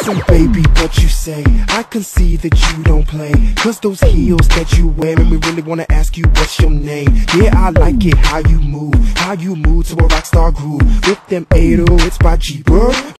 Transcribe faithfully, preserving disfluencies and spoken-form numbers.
Listen baby, what you say, I can see that you don't play. Cause those heels that you wear make me really wanna ask you what's your name. Yeah, I like it how you move, how you move to a rockstar groove. With them eight oh, it's by G-Bird.